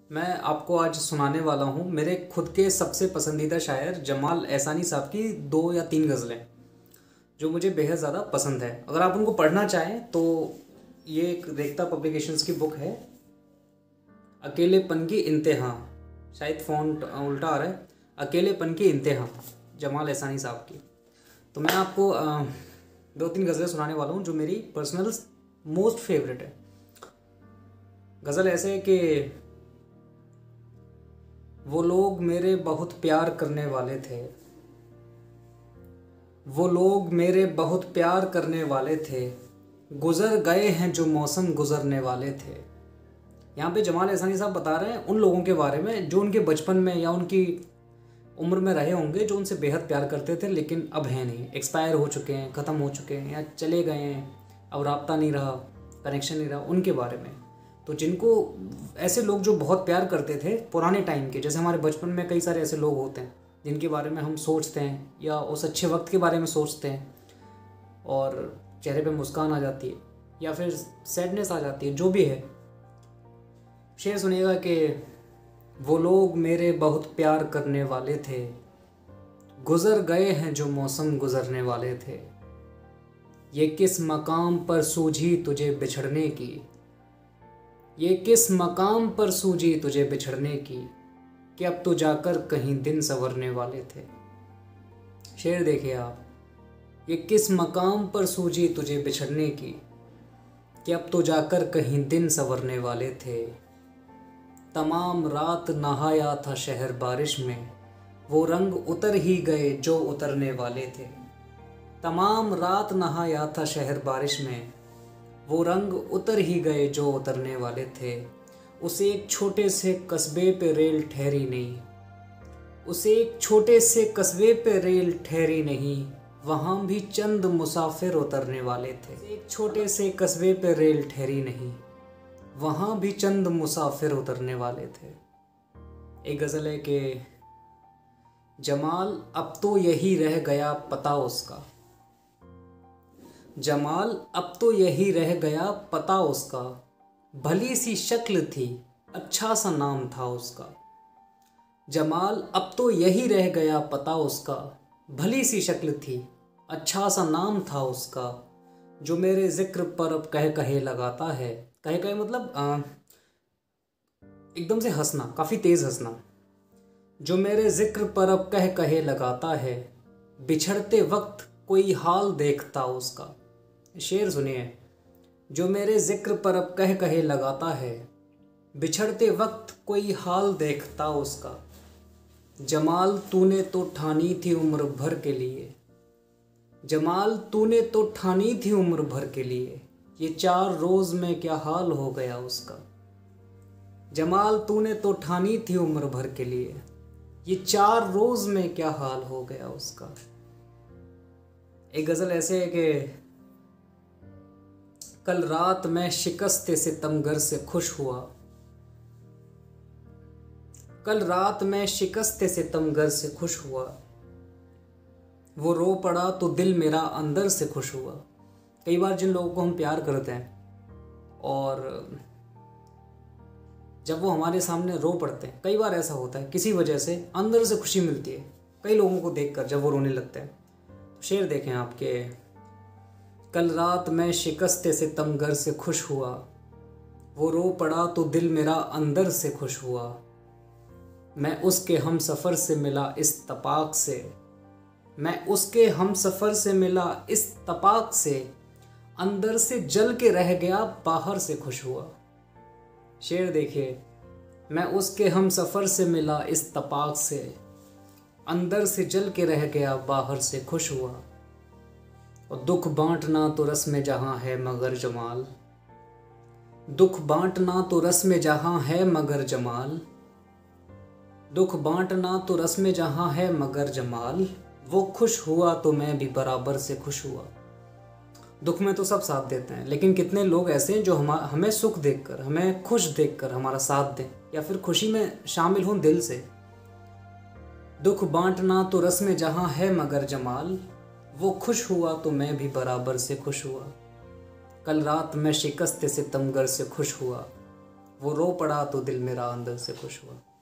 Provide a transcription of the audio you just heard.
मैं आपको आज सुनाने वाला हूँ मेरे खुद के सबसे पसंदीदा शायर जमाल एहसानी साहब की 2 या 3 गज़लें जो मुझे बेहद ज़्यादा पसंद है। अगर आप उनको पढ़ना चाहें तो ये एक रेख्ता पब्लिकेशंस की बुक है, अकेलेपन की इंतहा। शायद फ़ॉन्ट उल्टा आ रहा है, अकेलेपन की इंतहा, जमाल एहसानी साहब की। तो मैं आपको 2-3 गज़लें सुनाने वाला हूँ जो मेरी पर्सनल मोस्ट फेवरेट है। गज़ल ऐसे है कि वो लोग मेरे बहुत प्यार करने वाले थे, वो लोग मेरे बहुत प्यार करने वाले थे, गुज़र गए हैं जो मौसम गुज़रने वाले थे। यहाँ पे जमाल एहसानी साहब बता रहे हैं उन लोगों के बारे में जो उनके बचपन में या उनकी उम्र में रहे होंगे, जो उनसे बेहद प्यार करते थे लेकिन अब हैं नहीं, एक्सपायर हो चुके हैं, ख़त्म हो चुके हैं या चले गए हैं, अब राब्ता नहीं रहा, कनेक्शन नहीं रहा, उनके बारे में। तो जिनको ऐसे लोग जो बहुत प्यार करते थे पुराने टाइम के, जैसे हमारे बचपन में कई सारे ऐसे लोग होते हैं जिनके बारे में हम सोचते हैं या उस अच्छे वक्त के बारे में सोचते हैं और चेहरे पे मुस्कान आ जाती है या फिर सैडनेस आ जाती है, जो भी है। शेर सुनिएगा कि वो लोग मेरे बहुत प्यार करने वाले थे, गुज़र गए हैं जो मौसम गुज़रने वाले थे। ये किस मकाम पर सूझी तुझे बिछड़ने की, ये किस मकाम पर सूझी तुझे बिछड़ने की, कि अब तो जाकर कहीं दिन संवरने वाले थे। शेर देखिए आप, ये किस मकाम पर सूझी तुझे बिछड़ने की, कि अब तो जाकर कहीं दिन संवरने वाले थे। तमाम रात नहाया था शहर बारिश में, वो रंग उतर ही गए जो उतरने वाले थे। तमाम रात नहाया था शहर बारिश में, वो रंग उतर ही गए जो उतरने वाले थे। उसे एक छोटे से कस्बे पे रेल ठहरी नहीं, उसे एक छोटे से कस्बे पे रेल ठहरी नहीं, वहाँ भी चंद मुसाफिर उतरने वाले थे। एक छोटे से कस्बे पे रेल ठहरी नहीं, वहाँ भी चंद मुसाफिर उतरने वाले थे। एक गज़ल है कि जमाल अब तो यही रह गया पता उसका, जमाल अब तो यही रह गया पता उसका, भली सी शक्ल थी अच्छा सा नाम था उसका। जमाल अब तो यही रह गया पता उसका, भली सी शक्ल थी अच्छा सा नाम था उसका, जो मेरे जिक्र पर अब कह कहे लगाता है। कहे कहे मतलब एकदम से हंसना, काफ़ी तेज़ हंसना। जो मेरे जिक्र पर अब कह कहे लगाता है, बिछड़ते वक्त कोई हाल देखता उसका। शेर सुनिए, जो मेरे जिक्र पर अब कह कहे लगाता है, बिछड़ते वक्त कोई हाल देखता उसका। जमाल तूने तो ठानी थी उम्र भर के लिए, जमाल तूने तो ठानी थी उम्र भर के लिए, ये 4 रोज़ में क्या हाल हो गया उसका। जमाल तूने तो ठानी थी उम्र भर के लिए, ये 4 रोज़ में क्या हाल हो गया उसका। एक गज़ल ऐसे है कि कल रात मैं शिकस्ते सितमगर से खुश हुआ, कल रात मैं शिकस्ते सितमगर से खुश हुआ, वो रो पड़ा तो दिल मेरा अंदर से खुश हुआ। कई बार जिन लोगों को हम प्यार करते हैं और जब वो हमारे सामने रो पड़ते हैं, कई बार ऐसा होता है किसी वजह से अंदर से खुशी मिलती है कई लोगों को देखकर जब वो रोने लगते हैं। तो शेर देखें आपके, कल रात मैं शिकस्ते सितमगर से खुश हुआ, वो रो पड़ा तो दिल मेरा अंदर से खुश हुआ। मैं उसके हम सफ़र से मिला इस तपाक से, मैं उसके हम सफ़र से मिला इस तपाक से, अंदर से जल के रह गया बाहर से खुश हुआ। शेर देखिए, मैं उसके हम सफ़र से मिला इस तपाक से, अंदर से जल के रह गया बाहर से खुश हुआ। और दुख बांटना तो रस्म जहाँ है मगर जमाल, दुख बांटना तो रस्म जहाँ है मगर जमाल, दुख बांटना तो रस्म जहाँ है मगर जमाल, वो खुश हुआ तो मैं भी बराबर से खुश हुआ। दुख में तो सब साथ देते हैं, लेकिन कितने लोग ऐसे हैं जो हमें सुख देखकर, हमें खुश देखकर हमारा साथ दें या फिर खुशी में शामिल हों दिल से। दुख बांटना तो रस्म जहाँ है मगर जमाल, वो खुश हुआ तो मैं भी बराबर से खुश हुआ। कल रात मैं शिकस्त सितमगर से खुश हुआ, वो रो पड़ा तो दिल मेरा अंदर से खुश हुआ।